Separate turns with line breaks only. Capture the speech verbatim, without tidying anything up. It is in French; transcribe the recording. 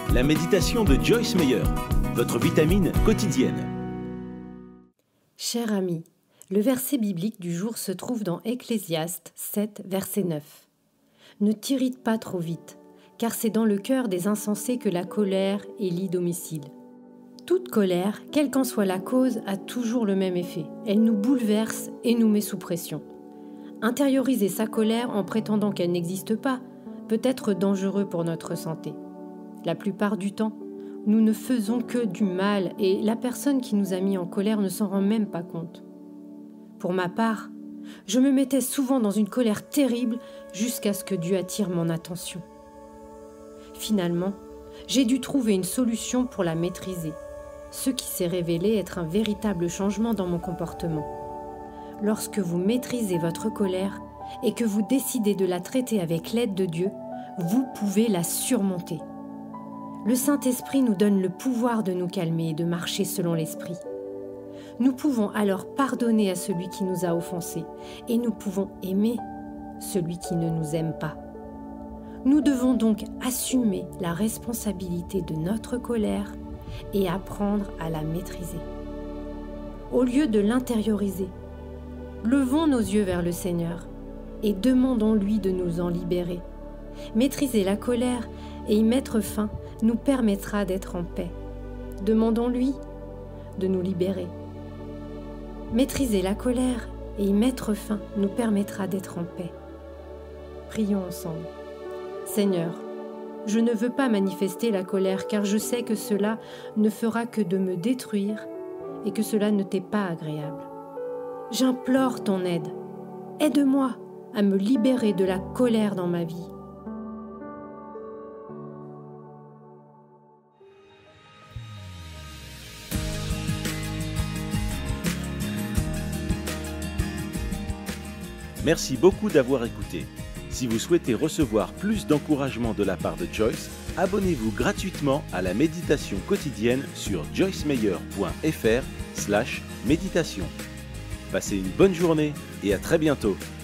la méditation de Joyce Meyer, votre vitamine quotidienne.
Cher ami, le verset biblique du jour se trouve dans Ecclésiaste sept, verset neuf. Ne t'irrite pas trop vite, car c'est dans le cœur des insensés que la colère élit domicile. Toute colère, quelle qu'en soit la cause, a toujours le même effet. Elle nous bouleverse et nous met sous pression. Intérioriser sa colère en prétendant qu'elle n'existe pas peut être dangereux pour notre santé. La plupart du temps, nous ne faisons que du mal et la personne qui nous a mis en colère ne s'en rend même pas compte. Pour ma part, je me mettais souvent dans une colère terrible jusqu'à ce que Dieu attire mon attention. Finalement, j'ai dû trouver une solution pour la maîtriser, ce qui s'est révélé être un véritable changement dans mon comportement. Lorsque vous maîtrisez votre colère et que vous décidez de la traiter avec l'aide de Dieu, vous pouvez la surmonter. Le Saint-Esprit nous donne le pouvoir de nous calmer et de marcher selon l'Esprit. Nous pouvons alors pardonner à celui qui nous a offensés et nous pouvons aimer celui qui ne nous aime pas. Nous devons donc assumer la responsabilité de notre colère et apprendre à la maîtriser. Au lieu de l'intérioriser, levons nos yeux vers le Seigneur et demandons-lui de nous en libérer. Maîtriser la colère et y mettre fin nous permettra d'être en paix. Demandons-lui de nous libérer. Maîtriser la colère et y mettre fin nous permettra d'être en paix. Prions ensemble. Seigneur, je ne veux pas manifester la colère car je sais que cela ne fera que de me détruire et que cela ne t'est pas agréable. J'implore ton aide. Aide-moi à me libérer de la colère dans ma vie.
Merci beaucoup d'avoir écouté. Si vous souhaitez recevoir plus d'encouragement de la part de Joyce, abonnez-vous gratuitement à la méditation quotidienne sur joycemeyer point f r slash méditation. Passez une bonne journée et à très bientôt.